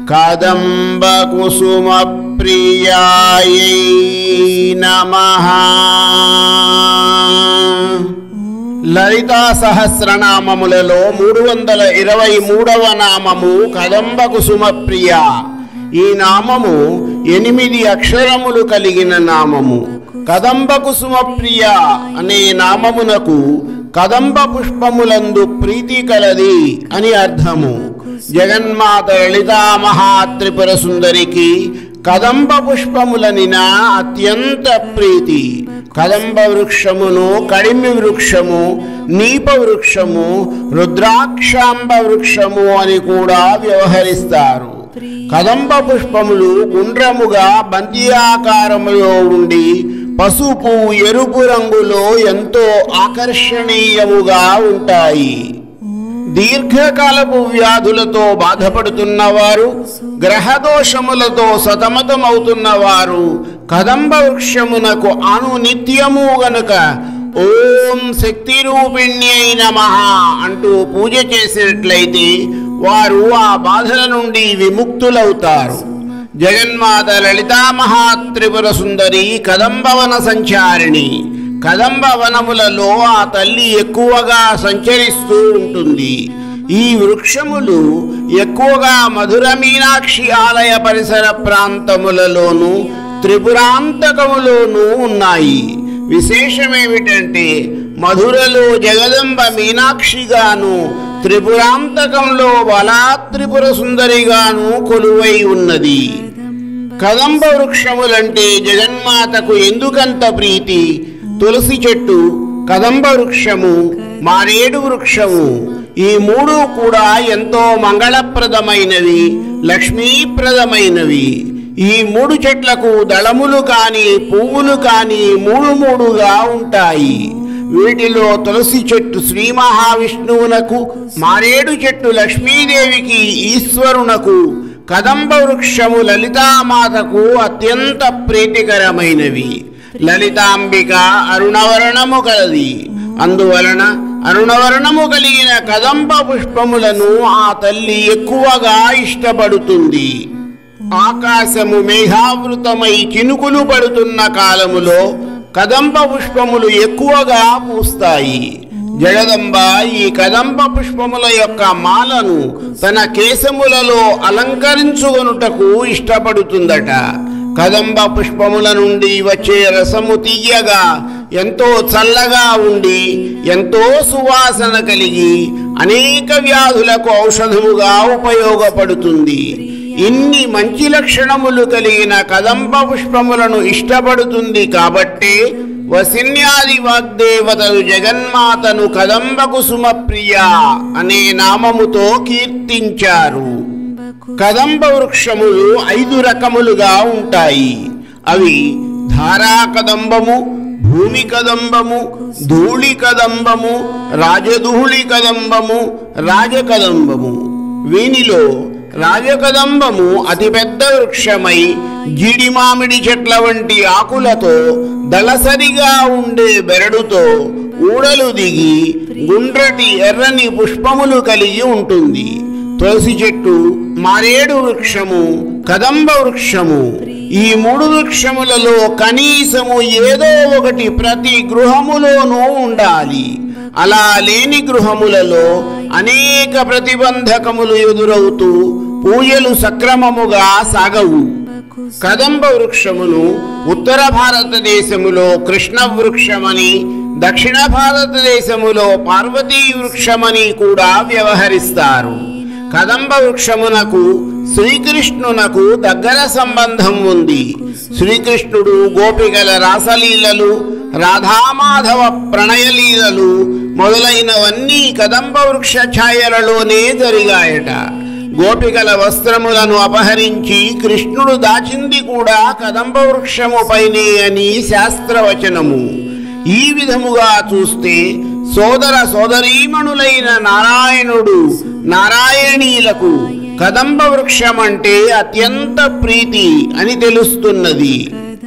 కదంబ కుసుమ ప్రియాయై నమః. లలితా సహస్రనామములలో 323వ నామము కదంబ కుసుమ ప్రియ. ఈ నామము 8 అక్షరములు కలిగిన నామము. కదంబ కుసుమ ప్రియ అనే నామమునకు కదంబ పుష్పములందు ప్రీతి కలది అని అర్థము. జగన్మాత లలితా మహాత్రిపుర సుందరికి కదంబ పుష్పములనిన అత్యంత ప్రీతి. కదంబ వృక్షమును కడిమి వృక్షము, నీప వృక్షము, రుద్రాక్షాంబ వృక్షము అని కూడా వ్యవహరిస్తారు. కదంబ పుష్పములు గుండ్రముగా బంతి ఆకారములో ఉండి పసుపు ఎరుపు రంగులో ఎంతో ఆకర్షణీయముగా ఉంటాయి. దీర్ఘకాలపు వ్యాధులతో బాధపడుతున్నవారు, గ్రహదోషములతో సతమతమవుతున్నవారు కదంబ వృక్షమునకు అనునిత్యము గనుక ఓం శక్తి రూపిణ్యై నమః అంటూ పూజ చేసినట్లయితే వారు ఆ బాధల నుండి విముక్తులవుతారు. జగన్మాత లలితా మహాత్రిపుర సుందరి కదంబవన సంచారిణి. కదంబ వనములలో ఆ తల్లి ఎక్కువగా సంచరిస్తూ ఉంటుంది. ఈ వృక్షములు ఎక్కువగా మధుర మీనాక్షి ఆలయ పరిసర ప్రాంతములలోనూ త్రిపురాంతకములోనూ ఉన్నాయి. విశేషమేమిటంటే మధురలో జగదంబ మీనాక్షిగాను, త్రిపురాంతకంలో బలాత్రిపుర సుందరిగాను కొలువై ఉన్నది. కదంబ వృక్షములంటే జగన్మాతకు ఎందుకంత ప్రీతి? తులసి చెట్టు, కదంబ వృక్షము, మారేడు వృక్షము ఈ 3 కూడా ఎంతో మంగళప్రదమైనవి, లక్ష్మీప్రదమైనవి. ఈ 3 చెట్లకు దళములు కాని పువ్వులు కాని 3 ఉంటాయి. వీటిలో తులసి చెట్టు శ్రీ మహావిష్ణువునకు, మారేడు చెట్టు లక్ష్మీదేవికి ఈశ్వరునకు, కదంబ వృక్షము లలితామాతకు అత్యంత ప్రీతికరమైనవి. లలితాంబిక అరుణవర్ణము కలది. అందువలన అరుణవర్ణము కలిగిన కదంబ పుష్పములను ఆ తల్లి ఎక్కువగా ఇష్టపడుతుంది. ఆకాశము మేఘావృతమై చినుకులు పడుతున్న కాలములో కదంబ పుష్పములు ఎక్కువగా పూస్తాయి. జగదంబ ఈ కదంబ పుష్పముల యొక్క మాలను తన కేశములలో అలంకరించుకొనుటకు ఇష్టపడుతుందట. కదంబ పుష్పముల నుండి వచ్చే రసము తీయగా, ఎంతో చల్లగా ఉండి, ఎంతో సువాసన కలిగి అనేక వ్యాధులకు ఔషధముగా ఉపయోగపడుతుంది. ఇన్ని మంచి లక్షణములు కలిగిన కదంబ పుష్పములను ఇష్టపడుతుంది కాబట్టి వసిన్యాది వాగ్దేవతలు జగన్మాతను కదంబ కుసుమ ప్రియ అనే నామముతో కీర్తించారు. కదంబ వృక్షములు 5 రకములుగా ఉంటాయి. అవి ధారా కదంబము, భూమి కదంబము, ధూళి కదంబము, రాజధూళి కదంబము, రాజకదంబము. వీనిలో రాజకదంబము అతిపెద్ద వృక్షమై జీడి మామిడి చెట్ల వంటి ఆకులతో, దళసరిగా ఉండే బెరడుతో, ఊడలు దిగి గుండ్రటి ఎర్రని పుష్పములు కలిగి ఉంటుంది. తులసి చెట్టు, మారేడు వృక్షము, కదంబ వృక్షము ఈ 3 వృక్షములలో కనీసము ఏదో ఒకటి ప్రతి గృహములోనూ ఉండాలి. అలా లేని గృహములలో అనేక ప్రతిబంధకములు ఎదురవుతూ పూజలు సక్రమముగా సాగవు. కదంబ వృక్షమును ఉత్తర భారతదేశములో కృష్ణ వృక్షమని, దక్షిణ భారతదేశములో పార్వతీ వృక్షమని కూడా వ్యవహరిస్తారు. కదంబ వృక్షమునకు శ్రీకృష్ణునకు దగ్గర సంబంధం ఉంది. శ్రీకృష్ణుడు గోపికల రాసలీలలు, రాధామాధవ ప్రణయలీలలు మొదలైనవన్నీ కదంబ వృక్ష ఛాయలలోనే జరిగాయట. గోపికల వస్త్రములను అపహరించి కృష్ణుడు దాచింది కూడా కదంబ వృక్షముపైనే అని శాస్త్రవచనము. ఈ విధముగా చూస్తే సోదర సోదరీమణులైన నారాయణుడు, నారాయణీలకు కదంబ వృక్షం అంటే అత్యంత ప్రీతి అని తెలుస్తున్నది.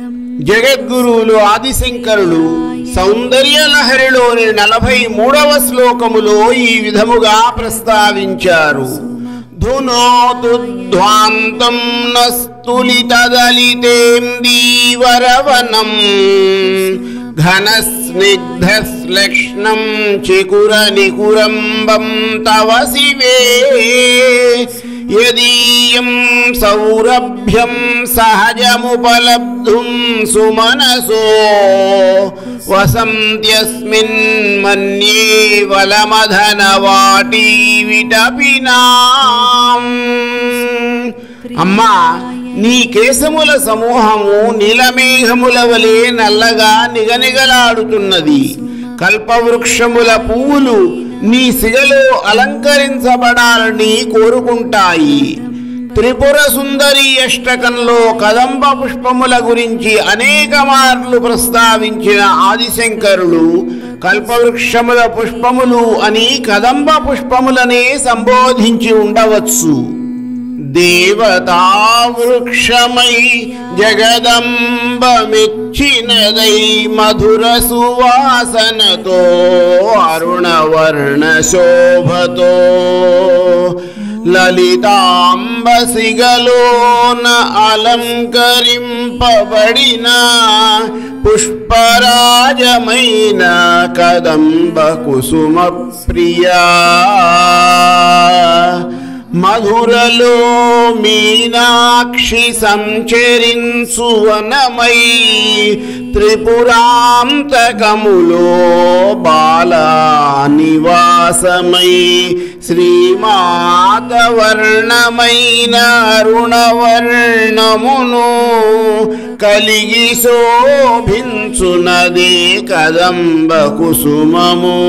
జగద్గురువులు ఆదిశంకరులు సౌందర్యలహరిలోని 43వ శ్లోకములో ఈ విధముగా ప్రస్తావించారు. ధునోతు ధ్వాంతం నస్తులితదలితేందీవరవనం ఘనస్నిగ్ధశ్లక్ష్ణం చికురనికురంబం తవ శివే యదీయం సౌరభ్యం సహజముపలబ్ధుం సుమనసో వసంత్యస్మిన్ మన్యే వలమధనవాటీ విటపినాం. అమ్మా, నీ కేశముల సమూహము నీలమేఘముల వలె నల్లగా నిగనిగలాడుతున్నది. కల్పవృక్షముల పువ్వులు నీ సిగలో అలంకరించబడాలని కోరుకుంటాయి. త్రిపుర సుందరి అష్టకంలో కదంబ పుష్పముల గురించి అనేక మార్లు ప్రస్తావించిన ఆదిశంకరులు కల్పవృక్షముల పుష్పములు అని కదంబ పుష్పములనే సంబోధించి ఉండవచ్చు. దేవతా వృక్షమై జగదంబమిచ్చినదై మధుర సువాసనతో అరుణవర్ణ శోభతో లలితాంబసిగలోన అలంకరింపబడిన పుష్పరాజమైన కదంబ కుసుమ ప్రియా. మధురలో మీనాక్షి సంచరించు వనమై త్రిపురాంతకములో బాలా నివాసమై శ్రీమాత వర్ణమైన అరుణవర్ణమును కలిగి శోభించునదే కదంబ కుసుమము.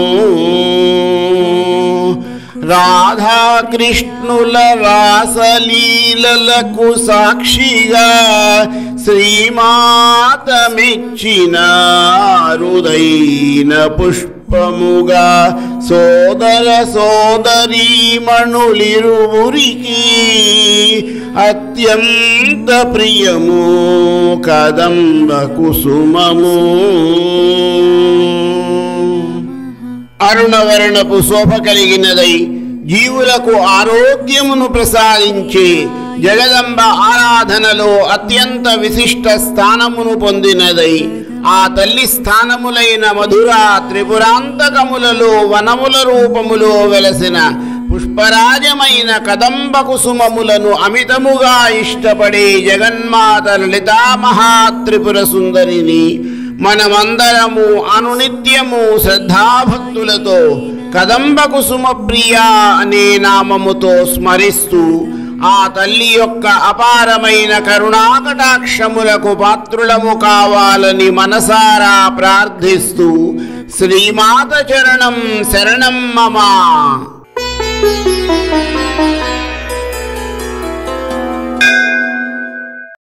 రాధాకృష్ణుల రాసలీలలకు సాక్షిగా శ్రీమాత మెచ్చిన అరుదైన పుష్పముగా సోదర సోదరీమణులిరువురికి అత్యంత ప్రియము కదంబ కుసుమము. అరుణవర్ణపు శోభ కలిగినదై జీవులకు ఆరోగ్యమును ప్రసాదించే జగదంబ ఆరాధనలో అత్యంత విశిష్ట స్థానమును పొందినదై ఆ తల్లి స్థానములైన మధుర త్రిపురాంతకములలో వనముల రూపములో వెలసిన పుష్పరాజమైన కదంబ కుసుమములను అమితముగా ఇష్టపడే జగన్మాత లలితా మహాత్రిపుర సుందరిని మనమందరము అనునిత్యము శ్రద్ధాభక్తులతో కదంబ కుసుమ ప్రియా అనే నామముతో స్మరిస్తూ ఆ తల్లి యొక్క అపారమైన కరుణాకటాక్షములకు పాత్రులము కావాలని మనసారా ప్రార్థిస్తూ శ్రీమాత చరణం శరణం మమ.